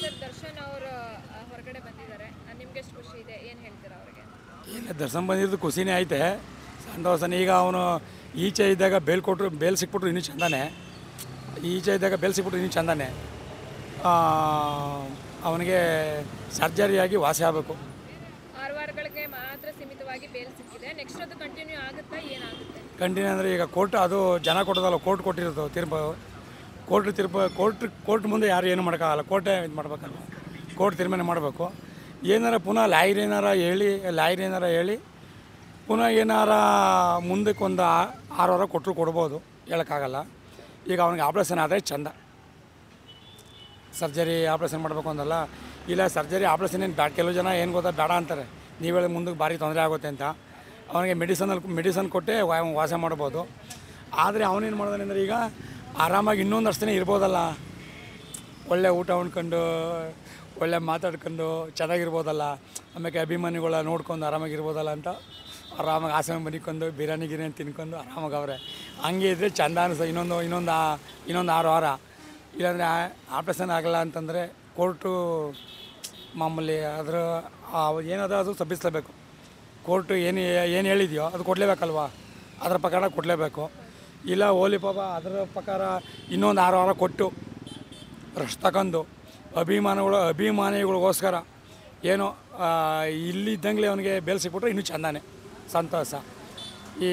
Sir Darshan ಅವರು ಹೊರಗಡೆ ಬಂದಿದ್ದಾರೆ, ನಿಮ್ಗೆ ಎಷ್ಟು ಖುಷಿ ಇದೆ, ಏನು ಹೇಳ್ತೀರಾ ಅವರಿಗೆ? ಇಲ್ಲ, ದರ್ಶನ್ ಬಂದಿದ್ದು ಖುಷಿನೇ ಐತೆ, ಸಂತೋಷನೇ. ಈಗ ಅವನು ಈಚೆ ಇದ್ದಾಗ ಬೇಲ್ ಸಿಕ್ಬಿಟ್ರು ಇನ್ನೂ ಚಂದಾನೆ. ಈಚೆ ಇದ್ದಾಗ ಬೇಲ್ ಸಿಕ್ಬಿಟ್ರು ಇನ್ನೂ ಚಂದಾನೆ. ಅವನಿಗೆ ಸರ್ಜರಿಯಾಗಿ ವಾಸಿ ಆಗಬೇಕು. 6 ವಾರಗಳಿಗೆ ಮಾತ್ರ ಸೀಮಿತವಾಗಿ ಬೇಲ್ ಸಿಕ್ಕಿದೆ, ನೆಕ್ಸ್ಟ್ ಅದು ಕಂಟಿನ್ಯೂ ಆಗುತ್ತಾ, ಏನಾಗುತ್ತೆ? ಕಂಟಿನ್ಯೂ ಅಂದರೆ ಈಗ ಕೋರ್ಟ್ ಅದು ಜನ ಕೊಟ್ಟೋದಲ್ಲ, ಕೋರ್ಟ್ ಕೊಟ್ಟಿರೋದು ತೀರ್ಪು. ಕೋರ್ಟ್ ಮುಂದೆ ಯಾರು ಏನು ಮಾಡೋಕ್ಕಾಗಲ್ಲ, ಕೋರ್ಟೇ ಇದು ಮಾಡ್ಬೇಕಲ್ಲ, ಕೋರ್ಟ್ ತೀರ್ಮಾನ ಮಾಡಬೇಕು. ಏನಾರ ಪುನಃ ಲಾಯರ್ ಏನಾರ ಹೇಳಿ ಪುನಃ ಏನಾರ ಮುಂದಕ್ಕೆ ಒಂದು 6 ವಾರ ಕೊಡ್ಬೋದು, ಹೇಳೋಕ್ಕಾಗಲ್ಲ. ಈಗ ಅವನಿಗೆ ಆಪ್ರೇಷನ್ ಆದರೆ ಚಂದ, ಸರ್ಜರಿ ಆಪ್ರೇಷನ್ ಮಾಡಬೇಕು ಅಂದಲ್ಲ. ಇಲ್ಲ, ಸರ್ಜರಿ ಆಪ್ರೇಷನ್ ಏನು ಬೇಡ, ಕೆಲವು ಜನ ಏನು ಗೊತ್ತಾ ಬೇಡ ಅಂತಾರೆ, ನೀವೇಳಿ ಮುಂದಕ್ಕೆ ಭಾರಿ ತೊಂದರೆ ಆಗುತ್ತೆ ಅಂತ. ಅವನಿಗೆ ಮೆಡಿಸನ್ ಕೊಟ್ಟೆ ವಾಸ ಮಾಡ್ಬೋದು. ಆದರೆ ಅವನೇನು ಮಾಡೋದಾನೆ ಅಂದರೆ ಈಗ ಆರಾಮಾಗಿ ಇನ್ನೊಂದು ಅಷ್ಟು ದಿನ ಇರ್ಬೋದಲ್ಲ, ಒಳ್ಳೆ ಊಟ ಉಣ್ಕೊಂಡು ಒಳ್ಳೆ ಮಾತಾಡ್ಕೊಂಡು ಚೆನ್ನಾಗಿರ್ಬೋದಲ್ಲ, ಆಮೇಲೆ ಅಭಿಮಾನಿಗಳ ನೋಡ್ಕೊಂಡು ಆರಾಮಾಗಿರ್ಬೋದಲ್ಲ ಅಂತ ಆರಾಮಾಗಿ ಆಸೆ ಮನಿಕೊಂಡು ಬಿರಿಯಾನಿ ತಿನ್ಕೊಂಡು ಆರಾಮಾಗಿ ಅವರೇ. ಹಂಗೆ ಇದ್ದರೆ ಚಂದ ಅನಿಸ್ತದೆ. ಇನ್ನೊಂದು 6 ವಾರ ಇಲ್ಲಾಂದರೆ ಆಪ್ರೇಷನ್ ಆಗಲ್ಲ ಅಂತಂದರೆ ಕೋರ್ಟು ಮಾಮೂಲಿ ಅದ್ರ ಏನದ ಅದು ಸಬ್ಬಿಸಲೇಬೇಕು. ಕೋರ್ಟು ಏನು ಹೇಳಿದೆಯೋ ಅದು ಕೊಡಲೇಬೇಕಲ್ವಾ, ಅದರ ಪ್ರಕಾರ ಕೊಡಲೇಬೇಕು. ಇಲ್ಲ ಓಲಿ ಪಾಪ ಅದರ ಪ್ರಕಾರ ಇನ್ನೊಂದು 6 ವಾರ ಕೊಟ್ಟು ರೆಸ್ಟ್ ತಗೊಂಡು ಅಭಿಮಾನಿಗಳಿಗೋಸ್ಕರ ಏನೋ ಇಲ್ಲಿದ್ದಂಗೆ ಅವನಿಗೆ ಬೇಲ್ ಸಿಕ್ಬಿಟ್ರೆ ಇನ್ನೂ ಚಂದಾನೆ, ಸಂತೋಷ. ಈ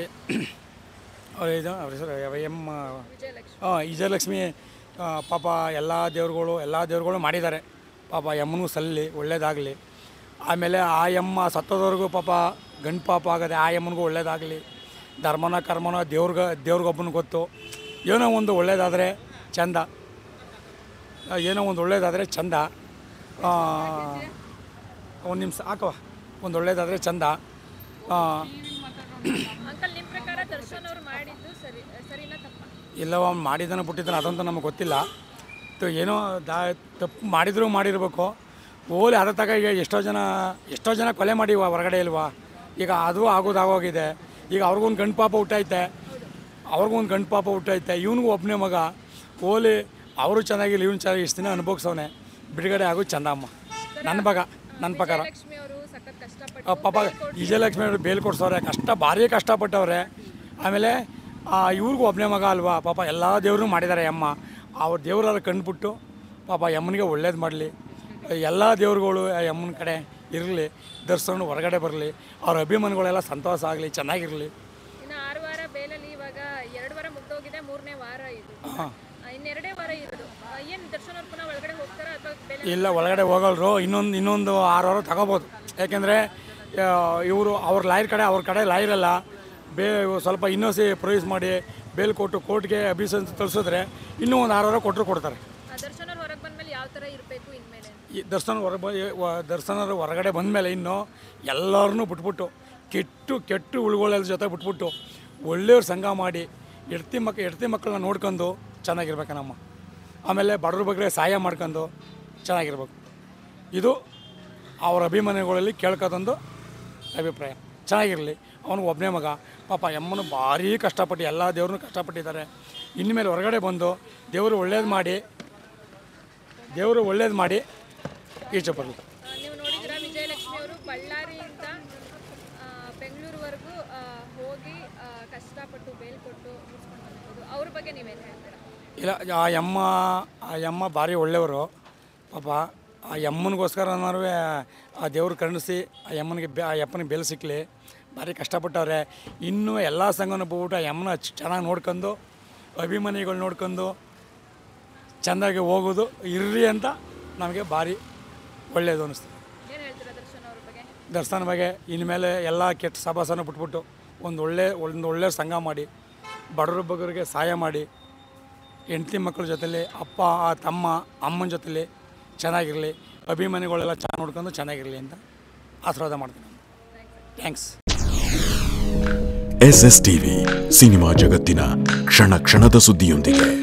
ಅವ್ರ ಹೆಸರು ವಿಜಯಲಕ್ಷ್ಮಿ ಪಾಪ ಎಲ್ಲ ದೇವ್ರುಗಳು ಮಾಡಿದ್ದಾರೆ. ಪಾಪ ಯಮ್ಮನಿಗೂ ಸಲ್ಲಿ ಒಳ್ಳೇದಾಗಲಿ. ಆಮೇಲೆ ಆ ಯಮ್ಮ ಸತ್ತೋದವ್ರಿಗೂ ಪಾಪ ಗಂಡು ಪಾಪ ಆಗದೆ, ಆ ಯಮ್ಮನಿಗೂ ಒಳ್ಳೇದಾಗಲಿ. ಧರ್ಮನ ಕರ್ಮನ ದೇವ್ರಿಗೊಬ್ಬನ ಗೊತ್ತು. ಏನೋ ಒಂದು ಒಳ್ಳೇದಾದರೆ ಚಂದ, ಒಂದು ನಿಮಿಷ ಹಾಕವ, ಒಂದು ಒಳ್ಳೇದಾದರೆ ಚಂದ. ಇಲ್ಲವ ಅವ್ನು ಮಾಡಿದ್ದಾನೆ ಬಿಟ್ಟಿದ್ದಾನೆ ಅದಂತೂ ನಮಗೆ ಗೊತ್ತಿಲ್ಲ. ಏನೋ ತಪ್ಪು ಮಾಡಿರಬೇಕು. ಓಲಿ ಅದ ತಗ ಈಗ ಎಷ್ಟೋ ಜನ ಕೊಲೆ ಮಾಡಿವ ಹೊರಗಡೆ ಇಲ್ವಾ. ಈಗ ಅದು ಆಗೋಗಿದೆ. ಈಗ ಅವ್ರಿಗೊಂದು ಗಂಡು ಪಾಪ ಹುಟ್ಟೈತೆ, ಇವನಿಗೂ ಒಬ್ಬನೇ ಮಗ. ಓಲಿ ಅವರು ಚೆನ್ನಾಗಿಲ್ಲ, ಇವನು ಚೆನ್ನಾಗಿ ಇಷ್ಟು ದಿನ ಅನುಭವಿಸವನೆ, ಬಿಡುಗಡೆ ಆಗೋದು ಚಂದ ಅಮ್ಮ. ನನ್ನ ಪ್ರಕಾರ ಪಾಪ ವಿಜಯಲಕ್ಷ್ಮಿ ಅವರು ಬೇಲ್ ಕೊಡ್ಸವ್ರೆ, ಭಾರಿ ಕಷ್ಟಪಟ್ಟವ್ರೆ. ಆಮೇಲೆ ಇವ್ರಿಗೂ ಒಬ್ಬನೇ ಮಗ ಅಲ್ವಾ, ಪಾಪ ಎಲ್ಲ ದೇವ್ರೂ ಮಾಡಿದ್ದಾರೆ ಅಮ್ಮ. ಅವ್ರ ದೇವ್ರಾರು ಕಂಡುಬಿಟ್ಟು ಪಾಪ ಯಮ್ಮನಿಗೆ ಒಳ್ಳೇದು ಮಾಡಲಿ. ಎಲ್ಲ ದೇವ್ರುಗಳು ಯಮ್ಮನ ಕಡೆ ಇರಲಿ, ದರ್ಶನ ಹೊರಗಡೆ ಬರಲಿ, ಅವ್ರ ಅಭಿಮಾನಿಗಳೆಲ್ಲ ಸಂತೋಷ ಆಗಲಿ, ಚೆನ್ನಾಗಿರಲಿ. ಇಲ್ಲ, ಒಳಗಡೆ ಹೋಗಲ್ರು. ಇನ್ನೊಂದು 6 ವಾರ ತಗೋಬೋದು. ಯಾಕೆಂದರೆ ಅವ್ರ ಲಾಯರ್ ಕಡೆ ಲಾಯರಲ್ಲ, ಸ್ವಲ್ಪ ಇನ್ನೊಸಿ ಪ್ರೊಡ್ಯೂಸ್ ಮಾಡಿ ಬೇಲ್ ಕೊಟ್ಟು ಕೋರ್ಟ್ಗೆ ಅಭಿಷೇಕ ತರಿಸಿದ್ರೆ ಇನ್ನೂ ಒಂದು 6 ವಾರ ಕೊಡ್ತಾರೆ. ದರ್ಶನರು ಹೊರಗಡೆ ಬಂದಮೇಲೆ ಇನ್ನು ಎಲ್ಲರನ್ನೂ ಬಿಟ್ಬಿಟ್ಟು ಕೆಟ್ಟು ಉಳ್ಗೊಳ್ಳ ಜೊತೆ ಬಿಟ್ಬಿಟ್ಟು ಒಳ್ಳೆಯವ್ರ ಸಂಘ ಮಾಡಿ ಹೆಡ್ತಿ ಮಕ್ಕಳನ್ನ ನೋಡ್ಕೊಂಡು ಚೆನ್ನಾಗಿರ್ಬೇಕನಮ್ಮ. ಆಮೇಲೆ ಬಡವ್ರ ಬಗ್ಗೆ ಸಹಾಯ ಮಾಡ್ಕೊಂಡು ಚೆನ್ನಾಗಿರ್ಬೇಕು. ಇದು ಅವ್ರ ಅಭಿಮಾನಿಗಳಲ್ಲಿ ಕೇಳ್ಕೋದೊಂದು ಅಭಿಪ್ರಾಯ. ಚೆನ್ನಾಗಿರಲಿ. ಅವನಿಗೆ ಒಬ್ಬನೇ ಮಗ, ಪಾಪ ಯಮ್ಮನು ಭಾರೀ ಕಷ್ಟಪಟ್ಟು ಎಲ್ಲ ದೇವ್ರನ್ನೂ ಕಷ್ಟಪಟ್ಟಿದ್ದಾರೆ. ಇನ್ಮೇಲೆ ಹೊರಗಡೆ ಬಂದು ದೇವರು ಒಳ್ಳೇದು ಮಾಡಿ ಈಚೆ ಬರಲಿ. ನೀವು ನೋಡಿದ್ರೆ ವಿಜಯಲಕ್ಷ್ಮಿ ಅವರು ಬಳ್ಳಾರಿಯಿಂದ ಬೆಂಗಳೂರುವರೆಗೂ ಹೋಗಿ ಕಷ್ಟಪಟ್ಟು ಬೇಲ್ ಕೊಟ್ಟು ಮುಗಿಸ್ಕೊಂಡು ಬಂದಿರೋದು, ಅವ್ರ ಬಗ್ಗೆ ನೀವೇನು ಹೇಳ್ತೀರಾ? ಇಲ್ಲ, ಆ ಯಮ್ಮ ಭಾರಿ ಒಳ್ಳೆಯವರು. ಪಾಪ ಆ ಯಮ್ಮನಿಗೋಸ್ಕರ ಆ ದೇವ್ರು ಕರುಣಿಸಿ ಆ ಯಪ್ಪನಿಗೆ ಬೇಲ್ ಸಿಕ್ಕಲಿ. ಭಾರಿ ಕಷ್ಟಪಟ್ಟವ್ರೆ. ಇನ್ನೂ ಎಲ್ಲ ಸಂಘನೂ ಹೋಗ್ಬಿಟ್ಟು ಆ ಯಮ್ಮನ ಚೆನ್ನಾಗಿ ನೋಡ್ಕೊಂಡು ಅಭಿಮಾನಿಗಳು ನೋಡ್ಕೊಂಡು ಚೆಂದಾಗಿ ಹೋಗೋದು ಇರ್ರಿ ಅಂತ ನಮಗೆ ಭಾರಿ ಒಳ್ಳೆಯದು ಅನ್ನಿಸ್ತದೆ. ದರ್ಶನ ಬಗ್ಗೆ ಇನ್ಮೇಲೆ ಎಲ್ಲ ಕೆಟ್ಟ ಸಭಾಸನ ಬಿಟ್ಬಿಟ್ಟು ಒಂದು ಒಳ್ಳೆ ಸಂಘ ಮಾಡಿ ಬಡವ್ರ ಬಗ್ಗರಿಗೆ ಸಹಾಯ ಮಾಡಿ ಹೆಂಡತಿ ಮಕ್ಕಳ ಜೊತೆಲಿ ಅಪ್ಪ ತಮ್ಮ ಅಮ್ಮನ ಜೊತೆಲಿ ಚೆನ್ನಾಗಿರಲಿ, ಅಭಿಮಾನಿಗಳೆಲ್ಲ ಚೆನ್ನಾಗಿ ನೋಡ್ಕೊಂಡು ಚೆನ್ನಾಗಿರಲಿ ಅಂತ ಆಶೀರ್ವಾದ ಮಾಡ್ತೀನಿ. ಥ್ಯಾಂಕ್ಸ್. SS TV ಸಿನಿಮಾ ಜಗತ್ತಿನ ಕ್ಷಣ ಕ್ಷಣದ ಸುದ್ದಿಯೊಂದಿಗೆ.